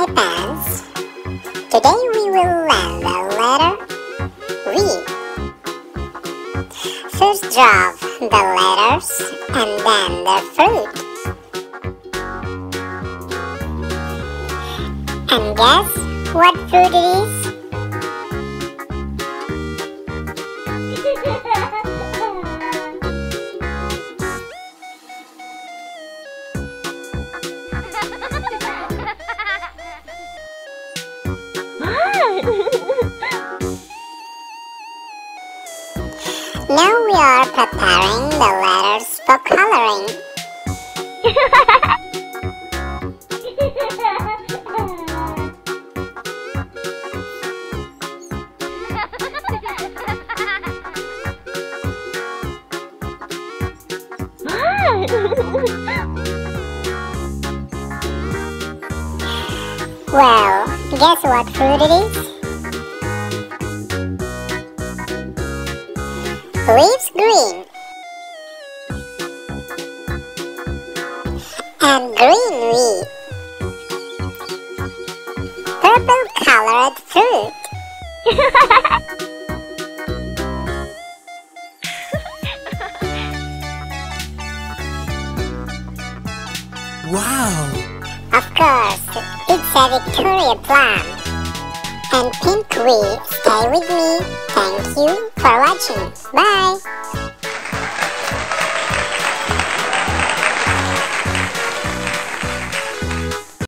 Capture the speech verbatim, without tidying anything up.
my pants. Today we will learn the letter V. First draw the letters and then the fruit. And guess what fruit it is? Now we are preparing the letters for coloring. Well, guess what fruit it is? Leaves green and green wheat. Purple colored fruit. Wow! Of course, it's a Victoria plum. And pink wheat. Stay with me. Thank you for watching. Bye!